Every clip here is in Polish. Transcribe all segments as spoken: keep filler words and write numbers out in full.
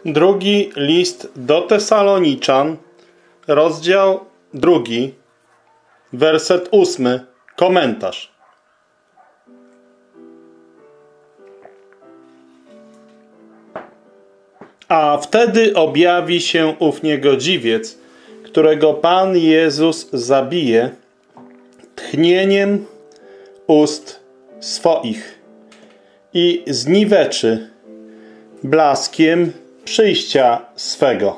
Drugi list do Tesaloniczan, rozdział drugi, werset ósmy, komentarz. A wtedy objawi się ów niegodziwiec, którego Pan Jezus zabije tchnieniem ust swoich i zniweczy blaskiem przyjścia swego.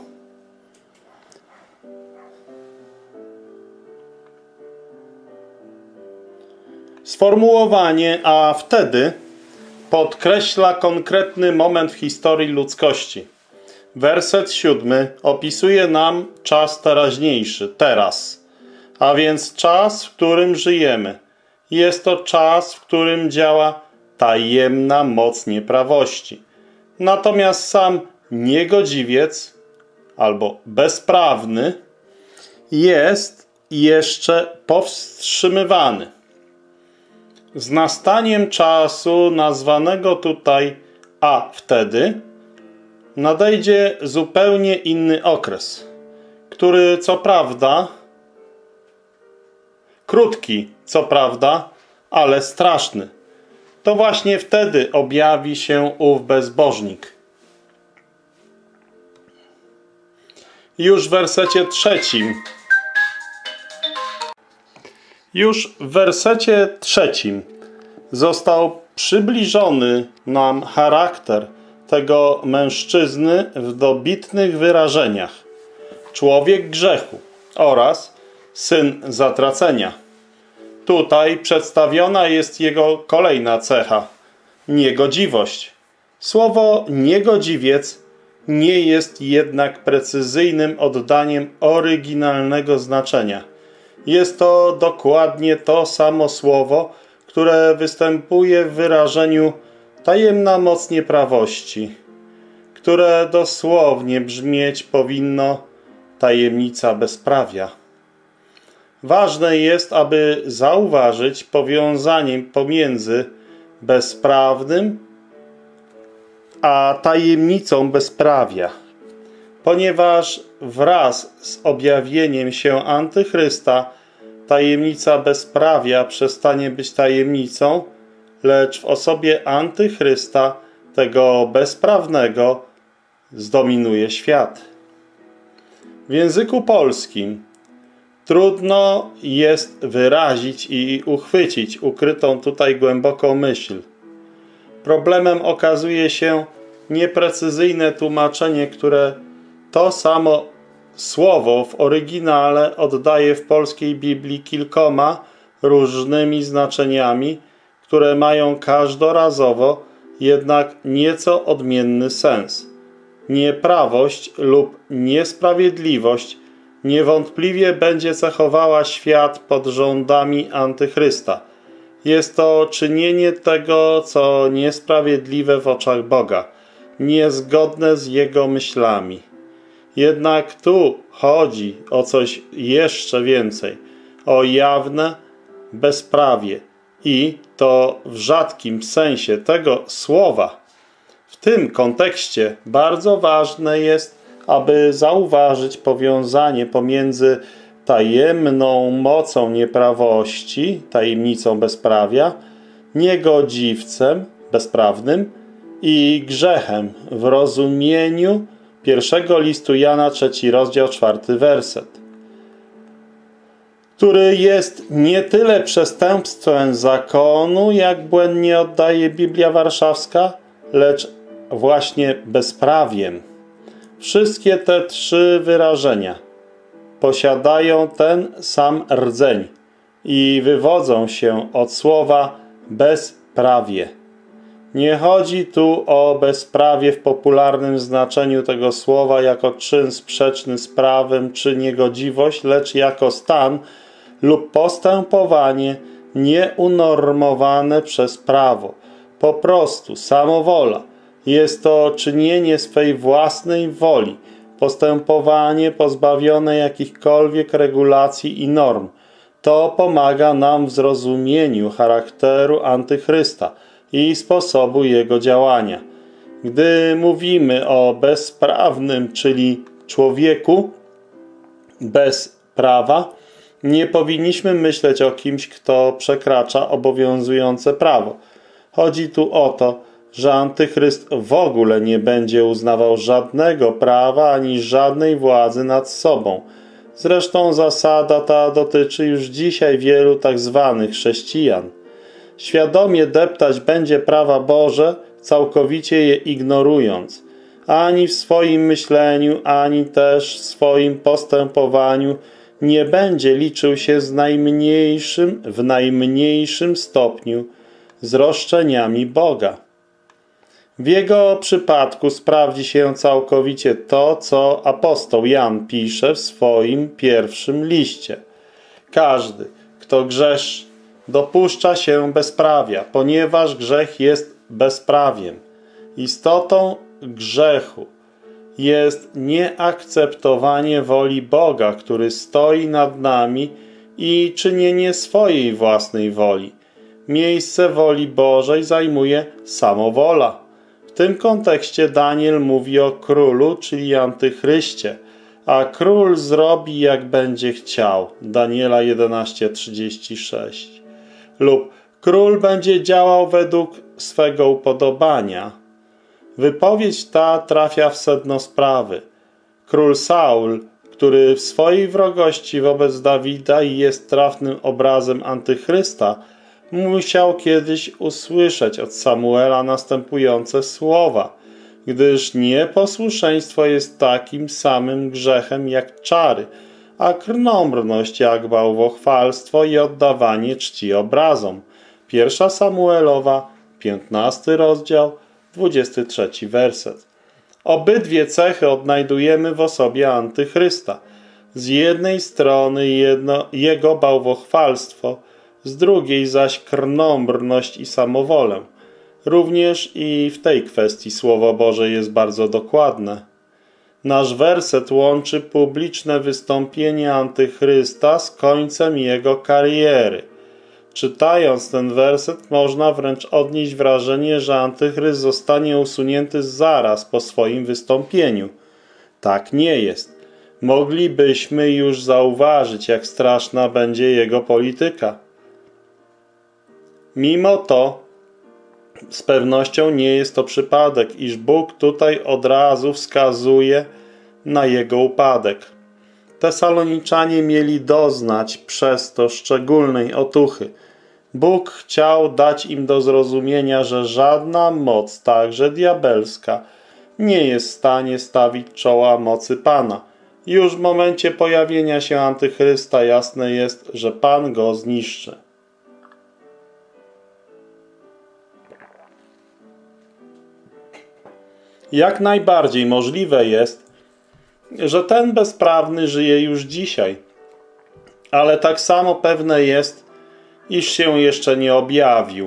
Sformułowanie „a wtedy” podkreśla konkretny moment w historii ludzkości. Werset siódmy opisuje nam czas teraźniejszy, teraz, a więc czas, w którym żyjemy. Jest to czas, w którym działa tajemna moc nieprawości. Natomiast sam niegodziwiec albo bezprawny jest jeszcze powstrzymywany. Z nastaniem czasu nazwanego tutaj „a wtedy” nadejdzie zupełnie inny okres, który co prawda, krótki co prawda, ale straszny. To właśnie wtedy objawi się ów bezbożnik. Już w wersecie trzecim Już w wersecie trzecim został przybliżony nam charakter tego mężczyzny w dobitnych wyrażeniach. Człowiek grzechu oraz syn zatracenia. Tutaj przedstawiona jest jego kolejna cecha – niegodziwość. Słowo niegodziwiec nie jest jednak precyzyjnym oddaniem oryginalnego znaczenia. Jest to dokładnie to samo słowo, które występuje w wyrażeniu tajemna moc nieprawości, które dosłownie brzmieć powinno tajemnica bezprawia. Ważne jest, aby zauważyć powiązanie pomiędzy bezprawnym a tajemnicą bezprawia, ponieważ wraz z objawieniem się Antychrysta tajemnica bezprawia przestanie być tajemnicą, lecz w osobie Antychrysta, tego bezprawnego, zdominuje świat. W języku polskim trudno jest wyrazić i uchwycić ukrytą tutaj głęboką myśl. Problemem okazuje się nieprecyzyjne tłumaczenie, które to samo słowo w oryginale oddaje w polskiej Biblii kilkoma różnymi znaczeniami, które mają każdorazowo jednak nieco odmienny sens. Nieprawość lub niesprawiedliwość niewątpliwie będzie cechowała świat pod rządami Antychrysta. Jest to czynienie tego, co niesprawiedliwe w oczach Boga, niezgodne z Jego myślami. Jednak tu chodzi o coś jeszcze więcej, o jawne bezprawie i to w rzadkim sensie tego słowa. W tym kontekście bardzo ważne jest, aby zauważyć powiązanie pomiędzy tajemną mocą nieprawości, tajemnicą bezprawia, niegodziwcem bezprawnym i grzechem w rozumieniu pierwszego listu Jana, trzeci rozdział, czwarty werset, który jest nie tyle przestępstwem zakonu, jak błędnie oddaje Biblia Warszawska, lecz właśnie bezprawiem. Wszystkie te trzy wyrażenia posiadają ten sam rdzeń i wywodzą się od słowa bezprawie. Nie chodzi tu o bezprawie w popularnym znaczeniu tego słowa jako czyn sprzeczny z prawem czy niegodziwość, lecz jako stan lub postępowanie nieunormowane przez prawo. Po prostu samowola. Jest to czynienie swej własnej woli, postępowanie pozbawione jakichkolwiek regulacji i norm. To pomaga nam w zrozumieniu charakteru Antychrysta i sposobu jego działania. Gdy mówimy o bezprawnym, czyli człowieku bez prawa, nie powinniśmy myśleć o kimś, kto przekracza obowiązujące prawo. Chodzi tu o to, że Antychryst w ogóle nie będzie uznawał żadnego prawa ani żadnej władzy nad sobą. Zresztą zasada ta dotyczy już dzisiaj wielu tak zwanych chrześcijan. Świadomie deptać będzie prawa Boże, całkowicie je ignorując. Ani w swoim myśleniu, ani też w swoim postępowaniu nie będzie liczył się z najmniejszym, w najmniejszym stopniu z roszczeniami Boga. W jego przypadku sprawdzi się całkowicie to, co apostoł Jan pisze w swoim pierwszym liście. Każdy, kto grzeszy, dopuszcza się bezprawia, ponieważ grzech jest bezprawiem. Istotą grzechu jest nieakceptowanie woli Boga, który stoi nad nami, i czynienie swojej własnej woli. Miejsce woli Bożej zajmuje samowola. W tym kontekście Daniel mówi o królu, czyli Antychryście, a król zrobi, jak będzie chciał. Daniela jedenaście trzydzieści sześć. Lub król będzie działał według swego upodobania. Wypowiedź ta trafia w sedno sprawy. Król Saul, który w swojej wrogości wobec Dawida i jest trafnym obrazem Antychrysta, musiał kiedyś usłyszeć od Samuela następujące słowa, gdyż nieposłuszeństwo jest takim samym grzechem jak czary, a krnąbrność jak bałwochwalstwo i oddawanie czci obrazom. Pierwsza Samuelowa, piętnasty rozdział, dwudziesty trzeci werset. Obydwie cechy odnajdujemy w osobie Antychrysta. Z jednej strony jedno, jego bałwochwalstwo, z drugiej zaś krnąbrność i samowolę. Również i w tej kwestii Słowo Boże jest bardzo dokładne. Nasz werset łączy publiczne wystąpienie Antychrysta z końcem jego kariery. Czytając ten werset można wręcz odnieść wrażenie, że Antychryst zostanie usunięty zaraz po swoim wystąpieniu. Tak nie jest. Moglibyśmy już zauważyć, jak straszna będzie jego polityka. Mimo to z pewnością nie jest to przypadek, iż Bóg tutaj od razu wskazuje na jego upadek. Tesaloniczanie mieli doznać przez to szczególnej otuchy. Bóg chciał dać im do zrozumienia, że żadna moc, także diabelska, nie jest w stanie stawić czoła mocy Pana. Już w momencie pojawienia się Antychrysta jasne jest, że Pan go zniszczy. Jak najbardziej możliwe jest, że ten bezprawny żyje już dzisiaj, ale tak samo pewne jest, iż się jeszcze nie objawił.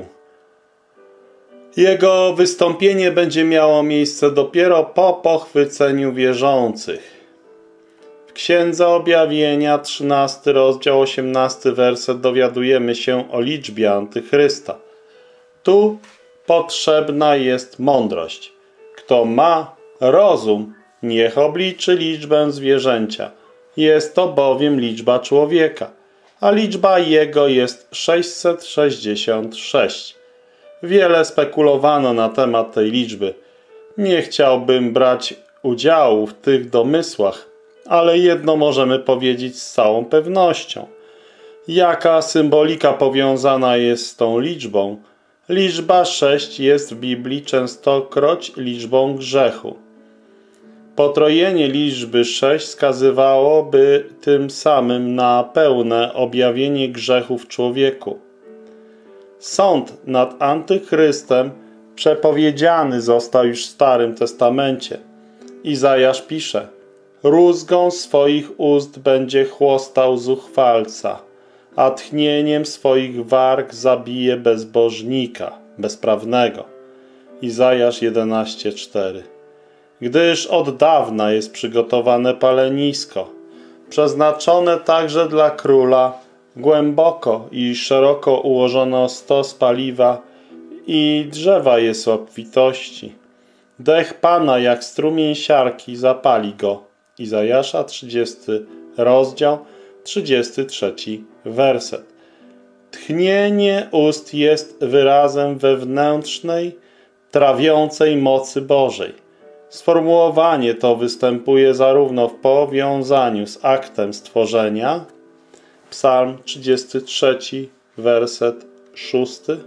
Jego wystąpienie będzie miało miejsce dopiero po pochwyceniu wierzących. W Księdze Objawienia, trzynasty rozdział, osiemnasty werset, dowiadujemy się o liczbie Antychrysta. Tu potrzebna jest mądrość. Kto ma rozum, niech obliczy liczbę zwierzęcia. Jest to bowiem liczba człowieka, a liczba jego jest sześćset sześćdziesiąt sześć. Wiele spekulowano na temat tej liczby. Nie chciałbym brać udziału w tych domysłach, ale jedno możemy powiedzieć z całą pewnością. Jaka symbolika powiązana jest z tą liczbą? Liczba sześć jest w Biblii częstokroć liczbą grzechu. Potrojenie liczby sześć wskazywałoby tym samym na pełne objawienie grzechu w człowieku. Sąd nad Antychrystem przepowiedziany został już w Starym Testamencie. Izajasz pisze: rózgą swoich ust będzie chłostał zuchwalca, a tchnieniem swoich warg zabije bezbożnika, bezprawnego. Izajasz jedenaście cztery. Gdyż od dawna jest przygotowane palenisko, przeznaczone także dla króla, głęboko i szeroko ułożono stos paliwa i drzewa jest obfitości. Dech Pana jak strumień siarki zapali go. Izajasza, trzydziesty rozdział, trzydziesty trzeci werset. Tchnienie ust jest wyrazem wewnętrznej, trawiącej mocy Bożej. Sformułowanie to występuje zarówno w powiązaniu z aktem stworzenia, Psalm trzydziesty trzeci, werset szósty,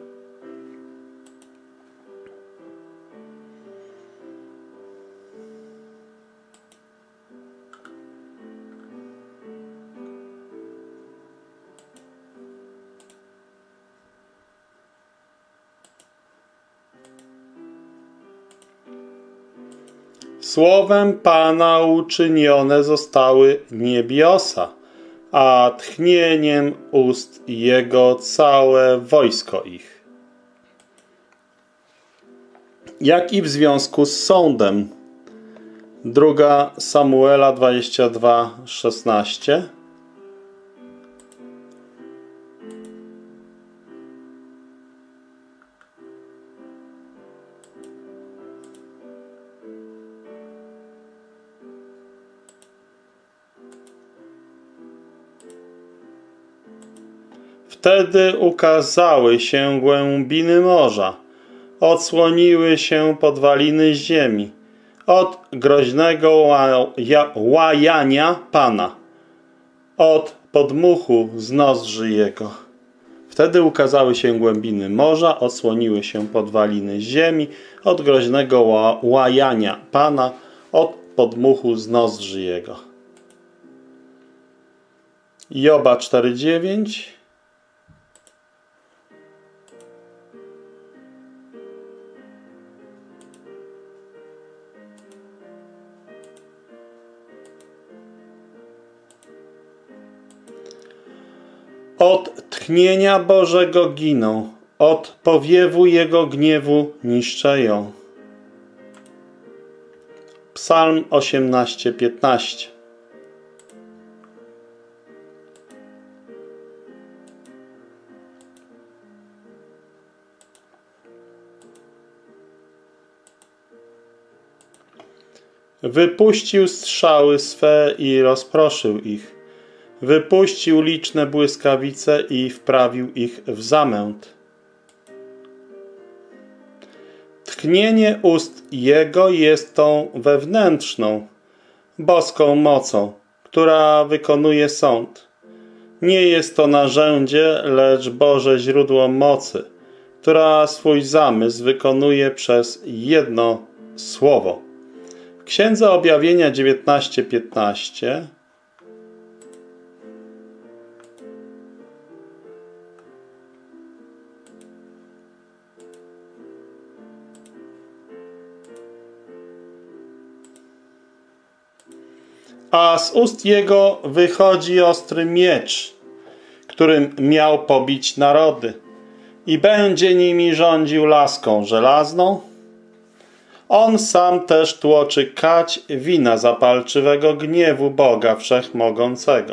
Słowem Pana uczynione zostały niebiosa, a tchnieniem ust Jego całe wojsko ich. Jak i w związku z sądem. Druga Samuela dwadzieścia dwa, szesnaście. Wtedy ukazały się głębiny morza, odsłoniły się podwaliny ziemi od groźnego łaja, łajania Pana, od podmuchu z nozdrzy Jego. Wtedy ukazały się głębiny morza, odsłoniły się podwaliny ziemi od groźnego łajania Pana, od podmuchu z nozdrzy Jego. Joba cztery dziewięć. Od tchnienia Bożego giną, od powiewu Jego gniewu niszczeją. Psalm osiemnaście piętnaście. Wypuścił strzały swe i rozproszył ich. Wypuścił liczne błyskawice i wprawił ich w zamęt. Tchnienie ust Jego jest tą wewnętrzną, boską mocą, która wykonuje sąd. Nie jest to narzędzie, lecz Boże źródło mocy, która swój zamysł wykonuje przez jedno słowo. W Księdze Objawienia dziewiętnaście piętnaście a z ust Jego wychodzi ostry miecz, którym miał pobić narody i będzie nimi rządził laską żelazną. On sam też tłoczy kać wina zapalczywego gniewu Boga Wszechmogącego.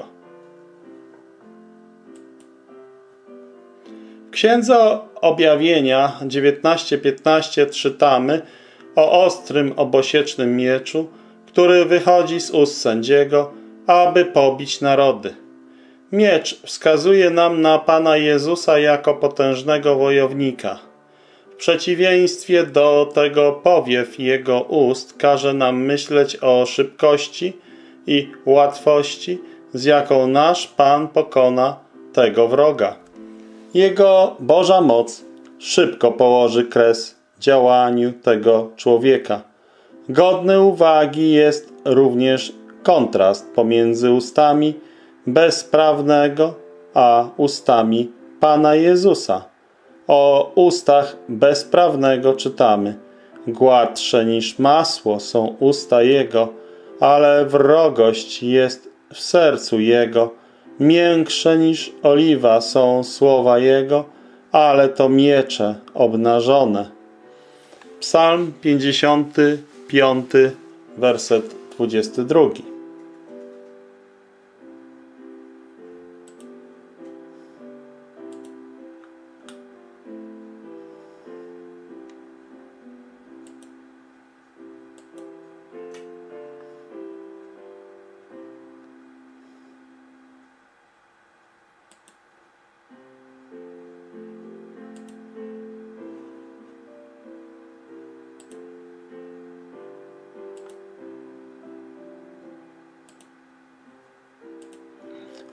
W Księdze Objawienia dziewiętnaście piętnaście czytamy o ostrym, obosiecznym mieczu, który wychodzi z ust sędziego, aby pobić narody. Miecz wskazuje nam na Pana Jezusa jako potężnego wojownika. W przeciwieństwie do tego powiew Jego ust każe nam myśleć o szybkości i łatwości, z jaką nasz Pan pokona tego wroga. Jego Boża moc szybko położy kres działaniu tego człowieka. Godny uwagi jest również kontrast pomiędzy ustami bezprawnego a ustami Pana Jezusa. O ustach bezprawnego czytamy: gładsze niż masło są usta Jego, ale wrogość jest w sercu Jego. Miększe niż oliwa są słowa Jego, ale to miecze obnażone. Psalm pięćdziesiąty piąty, werset dwudziesty drugi.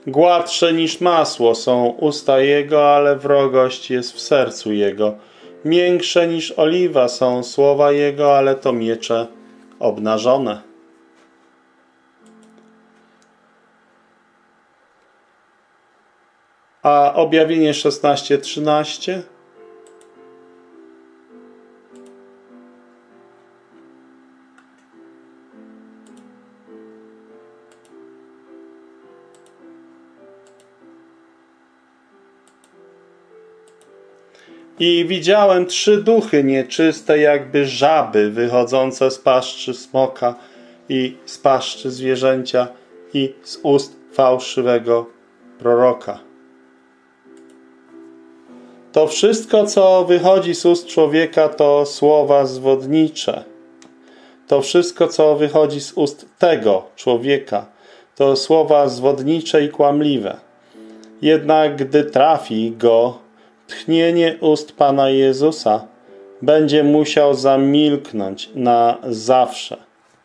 Gładsze niż masło są usta Jego, ale wrogość jest w sercu Jego. Miększe niż oliwa są słowa Jego, ale to miecze obnażone. A objawienie szesnaście trzynaście? I widziałem trzy duchy nieczyste, jakby żaby, wychodzące z paszczy smoka i z paszczy zwierzęcia i z ust fałszywego proroka. To wszystko, co wychodzi z ust człowieka, to słowa zwodnicze. To wszystko, co wychodzi z ust tego człowieka, to słowa zwodnicze i kłamliwe. Jednak gdy trafi go tchnienie ust Pana Jezusa, będzie musiał zamilknąć na zawsze.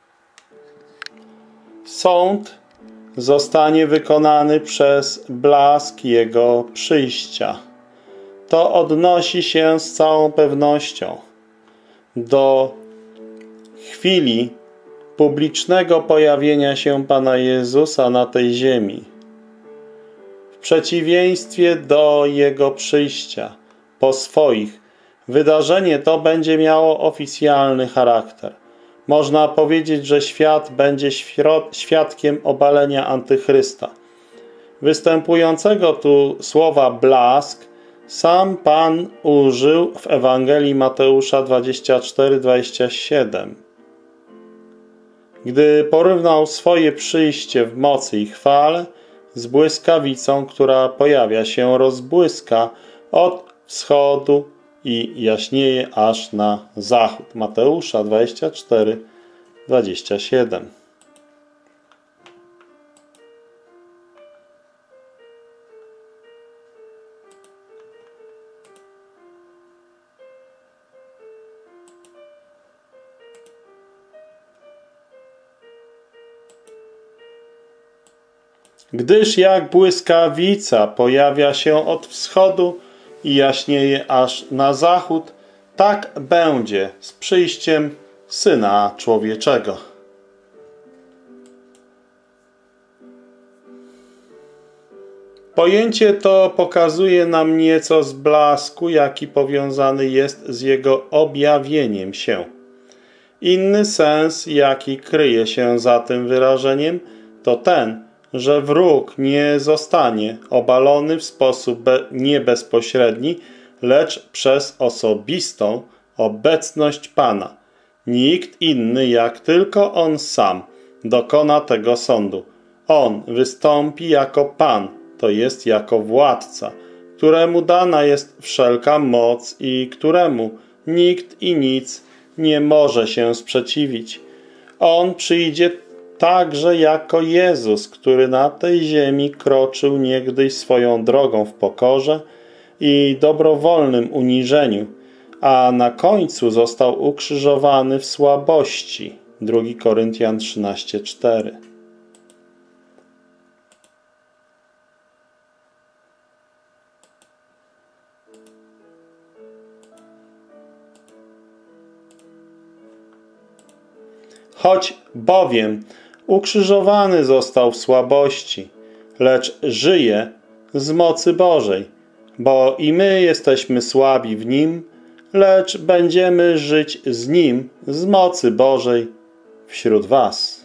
Sąd zostanie wykonany przez blask Jego przyjścia. To odnosi się z całą pewnością do chwili publicznego pojawienia się Pana Jezusa na tej ziemi. W przeciwieństwie do Jego przyjścia po swoich, wydarzenie to będzie miało oficjalny charakter. Można powiedzieć, że świat będzie świadkiem obalenia Antychrysta. Występującego tu słowa blask sam Pan użył w Ewangelii Mateusza dwadzieścia cztery dwadzieścia siedem. Gdy porównał swoje przyjście w mocy i chwale z błyskawicą, która pojawia się, rozbłyska od wschodu i jaśnieje aż na zachód. Mateusza dwadzieścia cztery dwadzieścia siedem. Gdyż jak błyskawica pojawia się od wschodu i jaśnieje aż na zachód, tak będzie z przyjściem Syna Człowieczego. Pojęcie to pokazuje nam nieco z blasku, jaki powiązany jest z Jego objawieniem się. Inny sens, jaki kryje się za tym wyrażeniem, to ten, że wróg nie zostanie obalony w sposób nie bezpośredni, lecz przez osobistą obecność Pana. Nikt inny jak tylko On sam dokona tego sądu. On wystąpi jako Pan, to jest jako władca, któremu dana jest wszelka moc i któremu nikt i nic nie może się sprzeciwić. On przyjdzie także jako Jezus, który na tej ziemi kroczył niegdyś swoją drogą w pokorze i dobrowolnym uniżeniu, a na końcu został ukrzyżowany w słabości. drugi Koryntian trzynaście cztery. Choć bowiem ukrzyżowany został w słabości, lecz żyje z mocy Bożej, bo i my jesteśmy słabi w Nim, lecz będziemy żyć z Nim z mocy Bożej wśród was.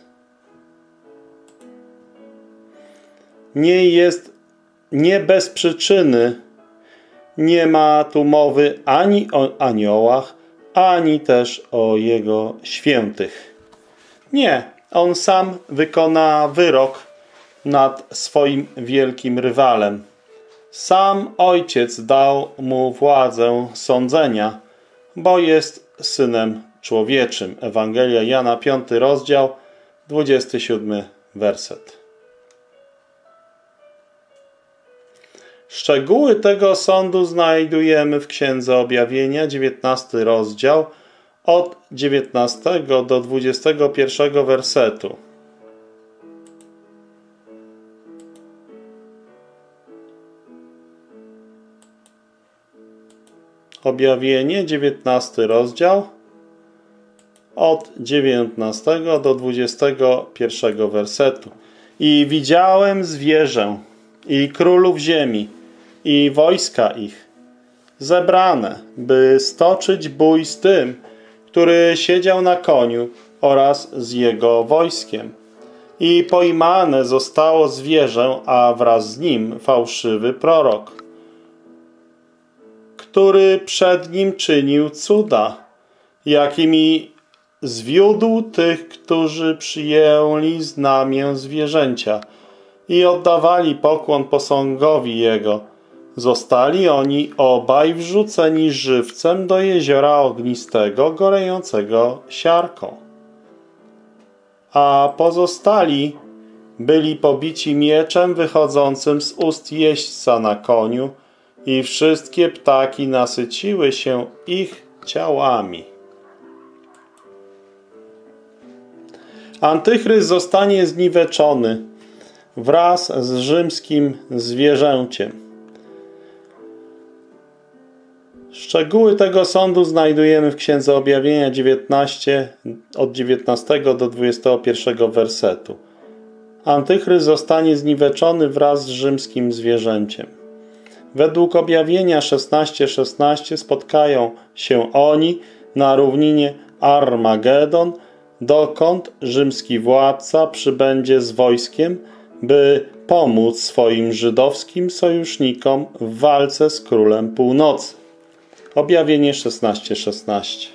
Nie jest, nie bez przyczyny nie ma tu mowy ani o aniołach, ani też o Jego świętych. Nie. On sam wykona wyrok nad swoim wielkim rywalem. Sam Ojciec dał mu władzę sądzenia, bo jest Synem Człowieczym. Ewangelia Jana, piąty rozdział, dwudziesty siódmy werset. Szczegóły tego sądu znajdujemy w Księdze Objawienia, dziewiętnasty rozdział, od dziewiętnastego do dwudziestego pierwszego wersetu. Objawienie, dziewiętnasty rozdział, od dziewiętnastego do dwudziestego pierwszego wersetu. I widziałem zwierzę, i królów ziemi, i wojska ich, zebrane, by stoczyć bój z tym, który siedział na koniu oraz z jego wojskiem. I pojmane zostało zwierzę, a wraz z nim fałszywy prorok, który przed nim czynił cuda, jakimi zwiódł tych, którzy przyjęli znamię zwierzęcia i oddawali pokłon posągowi jego. Zostali oni obaj wrzuceni żywcem do jeziora ognistego, gorejącego siarką. A pozostali byli pobici mieczem wychodzącym z ust jeźdźca na koniu i wszystkie ptaki nasyciły się ich ciałami. Antychryst zostanie zniweczony wraz z rzymskim zwierzęciem. Szczegóły tego sądu znajdujemy w Księdze Objawienia dziewiętnaście, od dziewiętnastego do dwudziestego pierwszego wersetu. Antychryst zostanie zniweczony wraz z rzymskim zwierzęciem. Według Objawienia szesnaście szesnaście spotkają się oni na równinie Armagedon, dokąd rzymski władca przybędzie z wojskiem, by pomóc swoim żydowskim sojusznikom w walce z królem północy. Objawienie szesnaście szesnaście.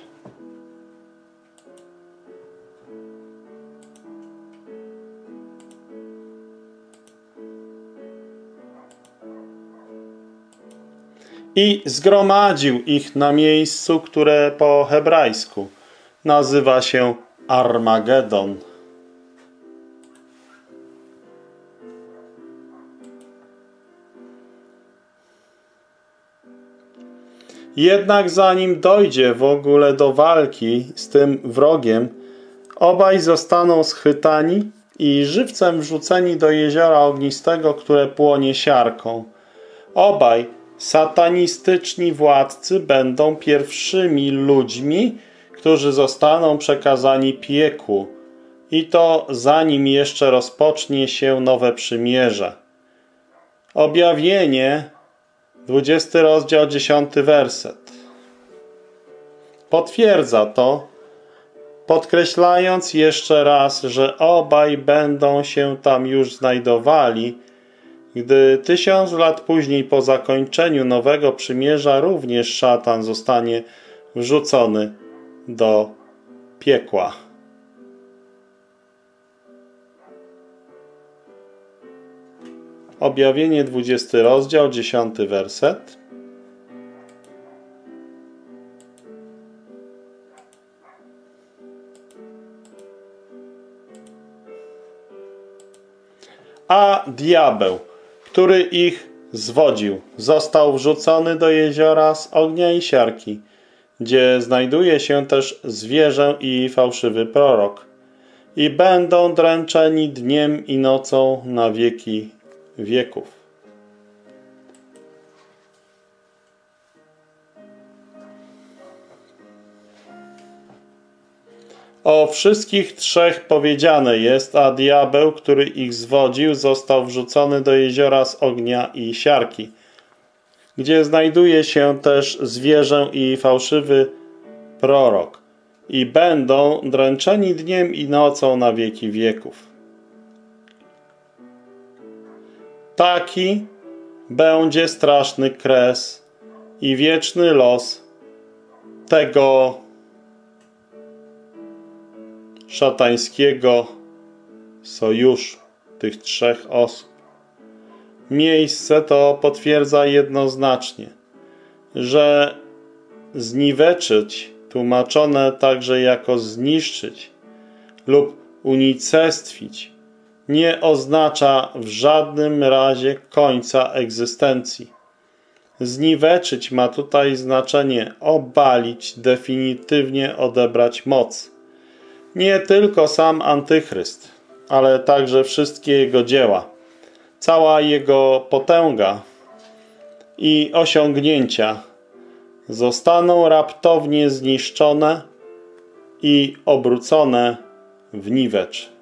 I zgromadził ich na miejscu, które po hebrajsku nazywa się Armagedon. Jednak zanim dojdzie w ogóle do walki z tym wrogiem, obaj zostaną schwytani i żywcem wrzuceni do jeziora ognistego, które płonie siarką. Obaj satanistyczni władcy będą pierwszymi ludźmi, którzy zostaną przekazani piekłu, i to zanim jeszcze rozpocznie się nowe przymierze. Objawienie, dwudziesty rozdział, dziesiąty werset. Potwierdza to, podkreślając jeszcze raz, że obaj będą się tam już znajdowali, gdy tysiąc lat później po zakończeniu nowego przymierza również szatan zostanie wrzucony do piekła. Objawienie, dwudziesty rozdział, dziesiąty werset. A diabeł, który ich zwodził, został wrzucony do jeziora z ognia i siarki, gdzie znajduje się też zwierzę i fałszywy prorok, i będą dręczeni dniem i nocą na wieki wieków. O wszystkich trzech powiedziane jest, a diabeł, który ich zwodził, został wrzucony do jeziora z ognia i siarki, gdzie znajduje się też zwierzę i fałszywy prorok, i będą dręczeni dniem i nocą na wieki wieków. Taki będzie straszny kres i wieczny los tego szatańskiego sojuszu, tych trzech osób. Miejsce to potwierdza jednoznacznie, że zniweczyć, tłumaczone także jako zniszczyć lub unicestwić, nie oznacza w żadnym razie końca egzystencji. Zniweczyć ma tutaj znaczenie obalić, definitywnie odebrać moc. Nie tylko sam Antychryst, ale także wszystkie jego dzieła, cała jego potęga i osiągnięcia zostaną raptownie zniszczone i obrócone w niwecz.